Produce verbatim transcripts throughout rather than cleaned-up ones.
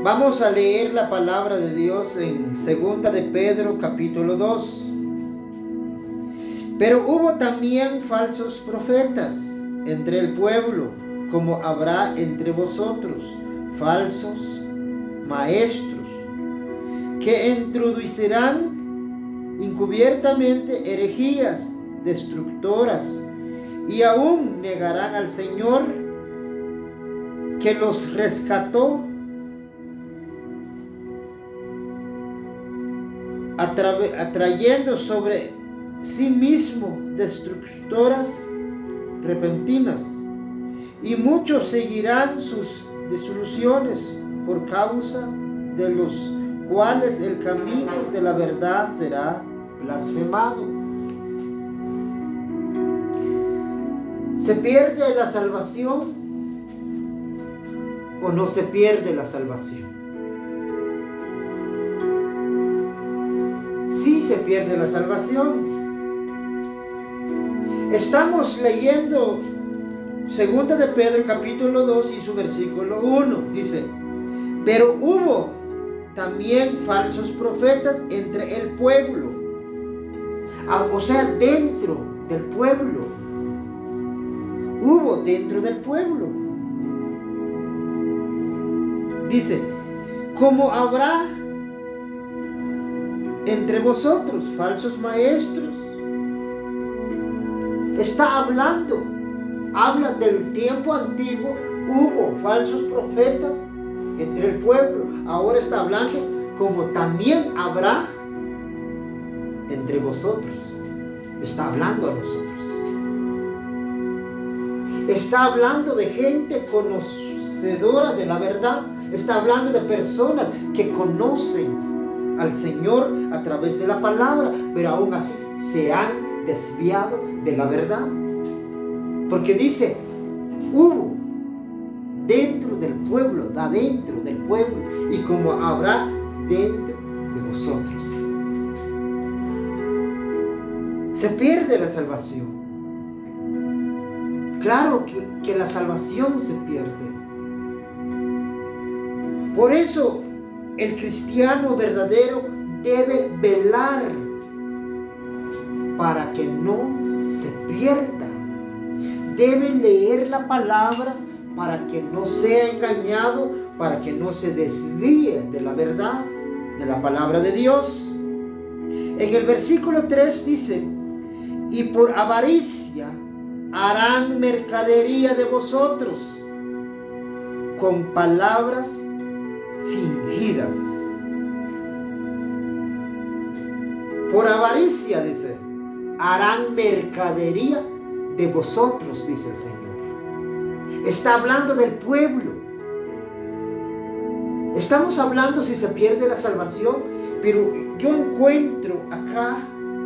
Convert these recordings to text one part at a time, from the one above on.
Vamos a leer la palabra de Dios en segunda de Pedro capítulo dos. Pero hubo también falsos profetas entre el pueblo, como habrá entre vosotros falsos maestros, que introducirán encubiertamente herejías destructoras, y aún negarán al Señor que los rescató, atrayendo sobre sí mismo destructoras repentinas, y muchos seguirán sus disoluciones, por causa de los cuales el camino de la verdad será blasfemado. ¿Se pierde la salvación o no se pierde la salvación? Sí se pierde la salvación. Estamos leyendo segunda de Pedro capítulo dos y su versículo uno. Dice: pero hubo también falsos profetas entre el pueblo, o sea, dentro del pueblo. Hubo dentro del pueblo. Dice: como habrá entre vosotros falsos maestros. Está hablando, habla del tiempo antiguo. Hubo falsos profetas entre el pueblo. Ahora está hablando como también habrá entre vosotros. Está hablando a nosotros. Está hablando de gente conocedora de la verdad. Está hablando de personas que conocen al Señor a través de la palabra, pero aún así se han desviado de la verdad. Porque dice: hubo dentro del pueblo, adentro del pueblo, y como habrá dentro de vosotros. Se pierde la salvación. Claro que, que la salvación se pierde. Por eso el cristiano verdadero debe velar para que no se pierda. Debe leer la palabra para que no sea engañado, para que no se desvíe de la verdad, de la palabra de Dios. En el versículo tres dice: y por avaricia harán mercadería de vosotros con palabras fingidas. Por avaricia, dice, harán mercadería de vosotros, dice el Señor. Está hablando del pueblo. Estamos hablando si se pierde la salvación, pero yo encuentro acá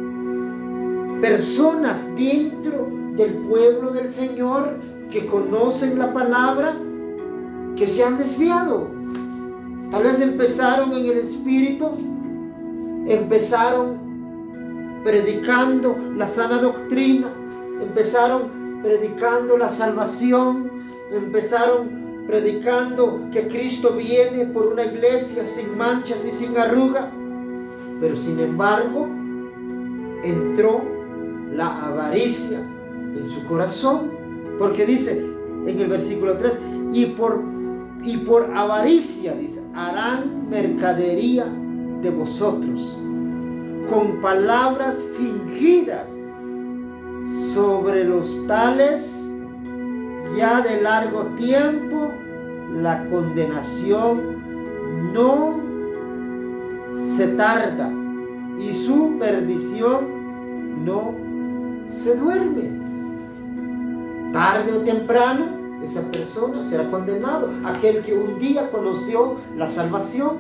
personas dentro del pueblo del Señor que conocen la palabra, que se han desviado. Tal vez empezaron en el Espíritu, empezaron predicando la sana doctrina, empezaron predicando la salvación, empezaron predicando que Cristo viene por una iglesia sin manchas y sin arruga, pero sin embargo entró la avaricia en su corazón, porque dice en el versículo tres: y por, y por avaricia, dice, harán mercadería de vosotros con palabras fingidas. Sobre los tales ya de largo tiempo la condenación no se tarda, y su perdición no se duerme. Tarde o temprano esa persona será condenado, aquel que un día conoció la salvación.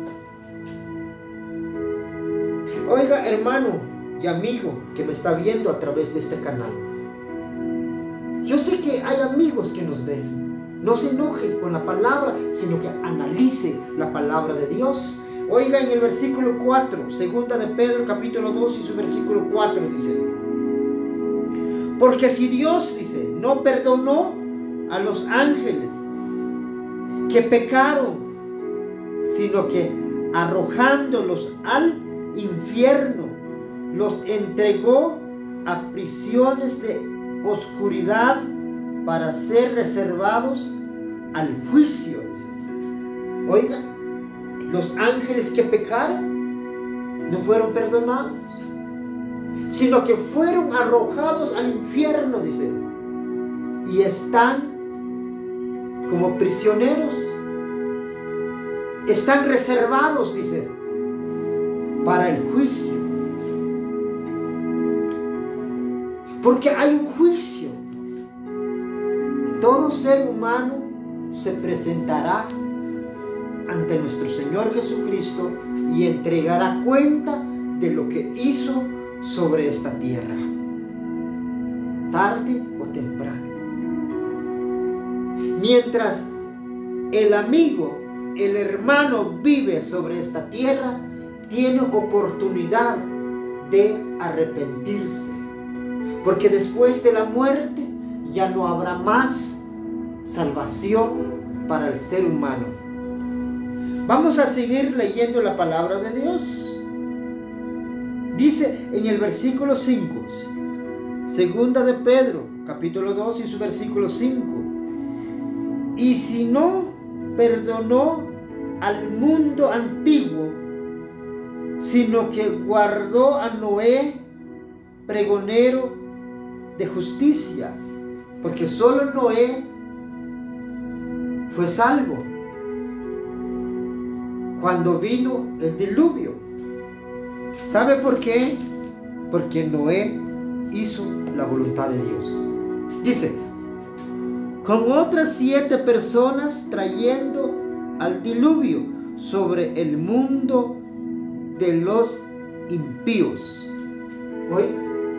Oiga, hermano y amigo que me está viendo a través de este canal, yo sé que hay amigos que nos ven. No se enoje con la palabra, sino que analice la palabra de Dios. Oiga, en el versículo cuatro, segunda de Pedro capítulo dos y su versículo cuatro dice: porque si Dios, dice, no perdonó a los ángeles que pecaron sino que arrojándolos al infierno, los entregó a prisiones de oscuridad para ser reservados al juicio. Oiga, los ángeles que pecaron no fueron perdonados, sino que fueron arrojados al infierno, dice, y están como prisioneros, están reservados, dice, para el juicio. Porque hay un juicio. Todo ser humano se presentará ante nuestro Señor Jesucristo y entregará cuenta de lo que hizo sobre esta tierra, tarde o temprano. Mientras el amigo, el hermano vive sobre esta tierra, tiene oportunidad de arrepentirse, porque después de la muerte ya no habrá más salvación para el ser humano. Vamos a seguir leyendo la palabra de Dios. Dice en el versículo cinco, segunda de Pedro, capítulo dos y su versículo cinco: y si no perdonó al mundo antiguo, sino que guardó a Noé, pregonero de justicia, porque solo Noé fue salvo cuando vino el diluvio. ¿Sabe por qué? Porque Noé hizo la voluntad de Dios. Dice, con otras siete personas trayendo al diluvio sobre el mundo de los impíos. Oiga,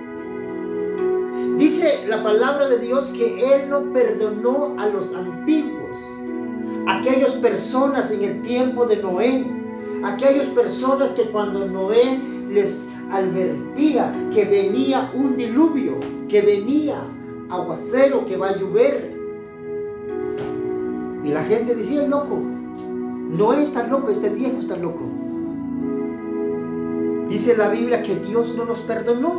dice la palabra de Dios que Él no perdonó a los antiguos, aquellas personas en el tiempo de Noé, aquellas personas que cuando Noé les advertía que venía un diluvio, que venía aguacero, que va a llover, y la gente decía, es loco, Noé está loco, este viejo está loco. Dice la Biblia que Dios no nos perdonó.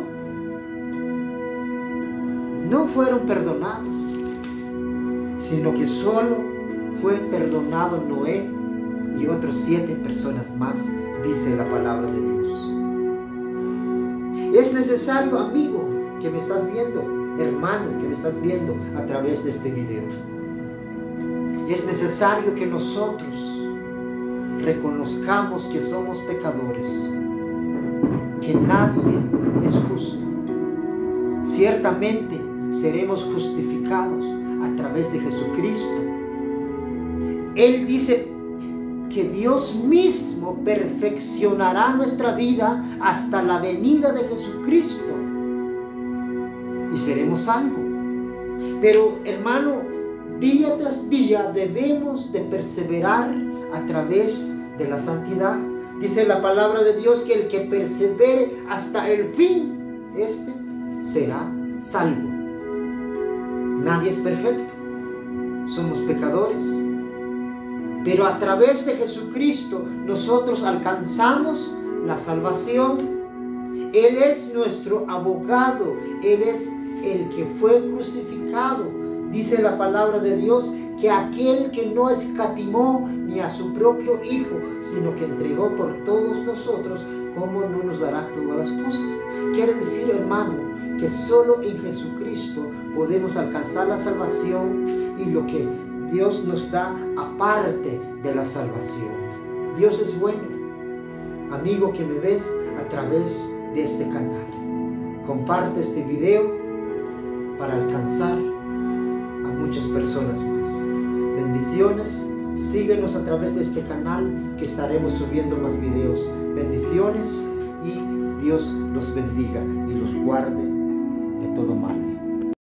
No fueron perdonados, sino que solo fue perdonado Noé y otras siete personas más, dice la palabra de Dios. Es necesario, amigo, que me estás viendo, hermano, que me estás viendo a través de este video. Es necesario que nosotros reconozcamos que somos pecadores, que nadie es justo. Ciertamente seremos justificados a través de Jesucristo. Él dice que Dios mismo perfeccionará nuestra vida hasta la venida de Jesucristo y seremos salvos. Pero, hermano, día tras día debemos de perseverar a través de la santidad. Dice la palabra de Dios que el que persevere hasta el fin, este será salvo. Nadie es perfecto, somos pecadores, pero a través de Jesucristo nosotros alcanzamos la salvación. Él es nuestro abogado, Él es el que fue crucificado. Dice la palabra de Dios que aquel que no escatimó ni a su propio Hijo, sino que entregó por todos nosotros, ¿cómo no nos dará todas las cosas? Quiere decir, hermano, que solo en Jesucristo podemos alcanzar la salvación y lo que Dios nos da aparte de la salvación. Dios es bueno. Amigo que me ves a través de este canal, comparte este video para alcanzar a muchas personas más. Bendiciones. Síguenos a través de este canal que estaremos subiendo más videos. Bendiciones y Dios los bendiga y los guarde de todo mal.